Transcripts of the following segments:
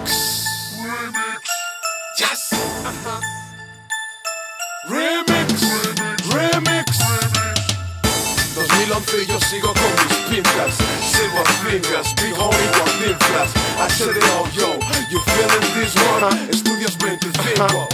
Remix. Yes. Remix. Remix. 2011 yo sigo con mis pintas. Silver fingers, big homie con inflas. HDO, yo, you feeling this one? Estudios 25.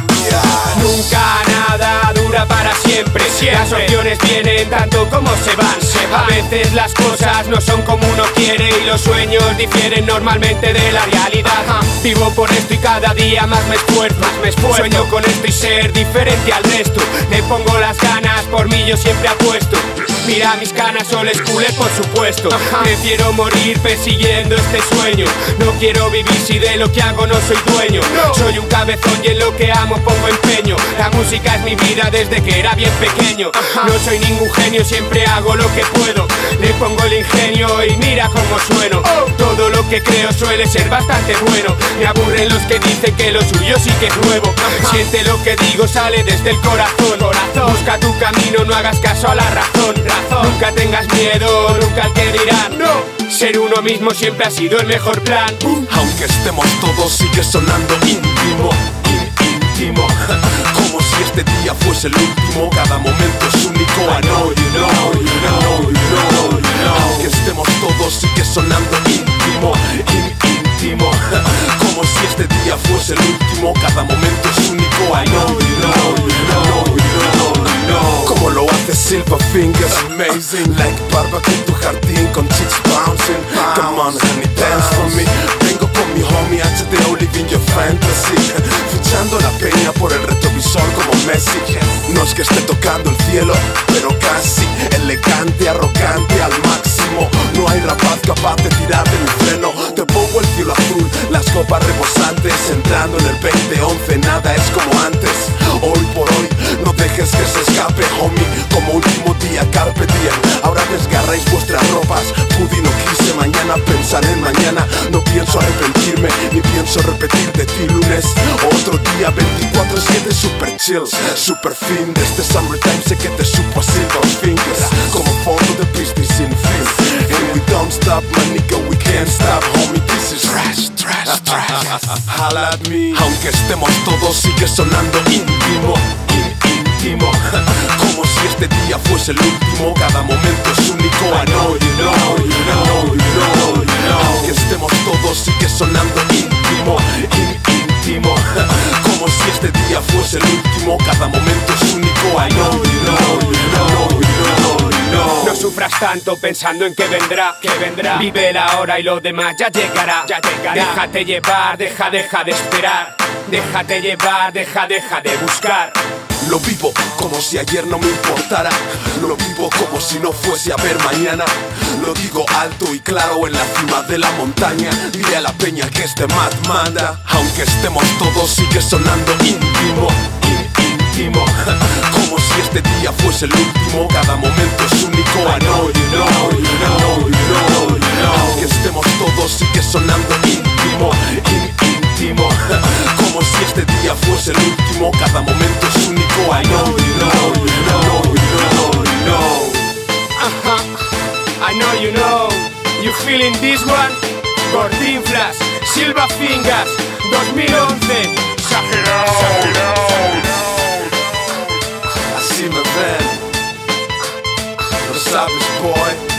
Nunca nada dura para siempre. Las opciones vienen tanto como se van. A veces las cosas no son como uno quiere y los sueños difieren normalmente de la realidad. Vivo por esto y cada día más me esfuerzo. Sueño con esto y ser diferente al resto. Le pongo las ganas, por mí yo siempre apuesto. Mira mis canas, old school por supuesto. Prefiero morir persiguiendo este sueño. No quiero vivir si de lo que hago no soy dueño. Soy un cabezón y en lo que amo pongo empeño. La música es mi vida desde que era bien pequeño. No soy ningún genio, siempre hago lo que puedo. Le pongo el ingenio y mira cómo sueno. Todo lo que creo suele ser bastante bueno. Me aburren los que dicen que lo suyo sí que es nuevo. Siente lo que digo, sale desde el corazón. Busca tu camino, no hagas caso a la razón. Nunca tengas miedo, nunca al que dirán. Ser uno mismo siempre ha sido el mejor plan. Aunque estemos todos sigue sonando íntimo. Íntimo. Como si este día fuese el último. Cada momento es único. I know you know, you know, you know, you know. Aunque estemos todos sigue sonando íntimo. Íntimo. Como si este día fuese el último. Cada momento es único. I know you know, you know, you know, you know. Como lo hace Silver Fingers, amazing. Like barbecue en tu jardín con chicks bouncing. Come on honey, dance for me. Vengo con mi homie HDO, living your fantasy. Fichando la peña por el retrovisor como Messi. No es que esté tocando el cielo, pero casi. Elegante, arrogante al máximo. No hay rapaz capaz de tirar de mi freno. Te pongo el cielo azul, las copas rebosantes. Entrando en el 2011, nada es como antes. Hoy por hoy, no dejes que se escape, homie. Como último día, carpe diem. Ahora desgarráis vuestras ropas. Pude y no quise, mañana pensaré en mañana. No pienso arrepentirme, ni pienso repetir de ti lunes. Otro día, 24/7, super chills. Super fin de este summertime, sé que te supo a Silver Fingers. Como fondo de pista y sin fin. And we don't stop, my nigga, we can't stop, homie. This is trash, trash, trash. Holla at me. Aunque estemos todos, sigue sonando íntimo. Íntimo. Como si este día fuese el último. Cada momento es único. I know you know, you know, you know, you know. Aunque estemos todos, sigue sonando íntimo. Íntimo. Como si este día fuese el último. Cada momento es único. I know you know, you know, you know, you know. No sufras tanto pensando en que vendrá, Vive la hora y lo demás ya llegará, Déjate llevar, deja de esperar. Déjate llevar, deja de buscar. Lo vivo como si ayer no me importara. Lo vivo como si no fuese a ver mañana. Lo digo alto y claro en la cima de la montaña. Dile a la peña que este Mad manda. Aunque estemos todos sigue sonando íntimo. Íntimo. Como si este día fuese el último. Cada momento es único. I know you know, you know, you know, you know. Aunque estemos todos sigue sonando íntimo. Íntimo. Como si este día fuese el último. Cada momento es único. I know you know, you know, you know, you know. I know you know. You feeling this one? Gordinflas, Silver Fingers, 2011. Exagerado. Así me ven. Lo sabes, boy.